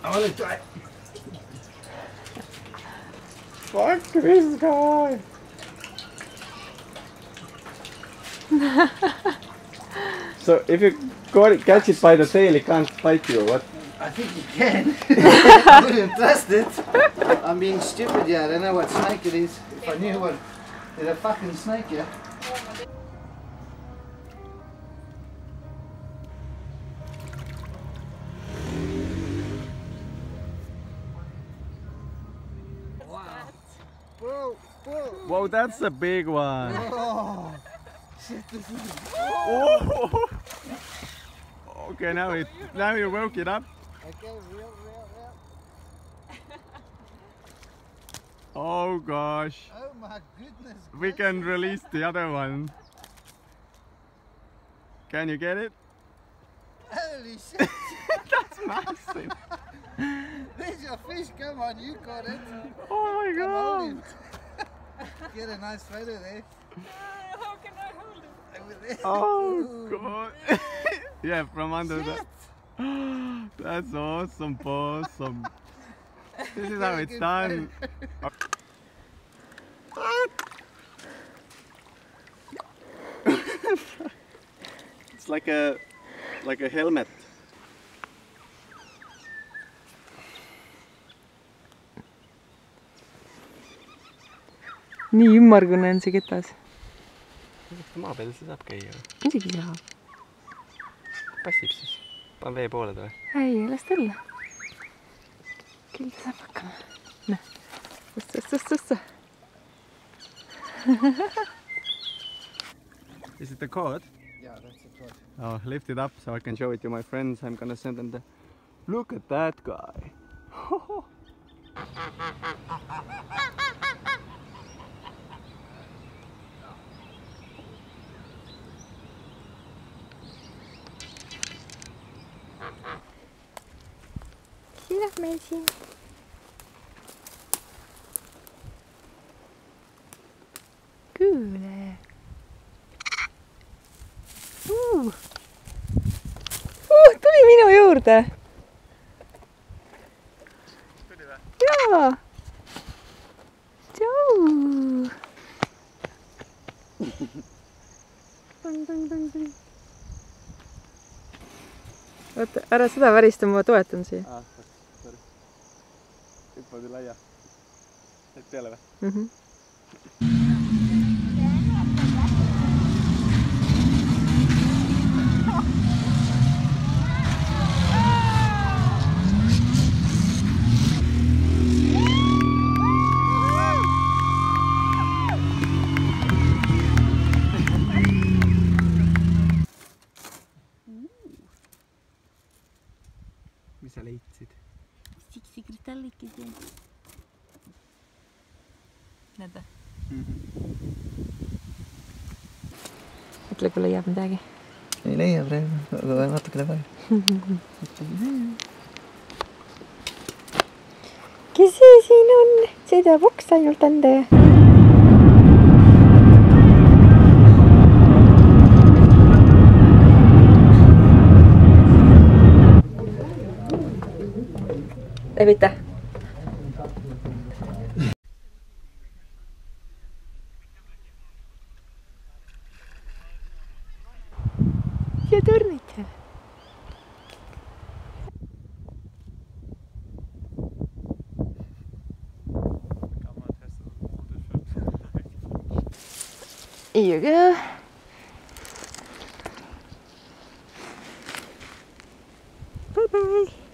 I want to try. Fuck this guy! So if you catch it by the tail, it can't bite you or what? I think you can. I wouldn't trust it. I'm being stupid, yeah. I don't know what snake it is. If I knew what, there's a fucking snake, yeah. Whoa, whoa. Whoa, that's a big one. Oh, shit, this is... Oh. Okay, now you woke it up. Okay, real. Oh gosh. Oh my goodness. We can release the other one. Can you get it? Holy shit. That's massive. There's your fish, come on, you got it. Oh my Come hold god. it. Get a nice photo there. How can I hold it? Over there. Oh Ooh. god. Yeah, from under Shit. the... That's awesome, awesome. This is how Get a it's good done. It's like a helmet. nii ümmargune on see ketas. Maa peal see saab käia. Muidugi saab. Passib siis. Pan vee poole või? Ei, las tulla. Küll ta saab hakkama. Näe. Tõsta. Is it the cord? Yeah, that's the cord. Oh, lift it up so I can show it to my friends. I'm gonna send them the... Look at that guy. Kiidab meil siin. Kuule. Tuli minu juurde. Tuli või? Jaa. Tšau. Oota, ära seda värista, ma toetan siia. Sorry. Hüppad üle aia. Said peale või? Mis sa leidsid? Siksikriställikesi. Näed või? Ütle, kui leiab midagi. Ei leia praegu, aga natukene vaja. Kes see siin on? Sõidab uks ainult anda ja... Ei mitte. Ja tornid. Here you go. Bye bye.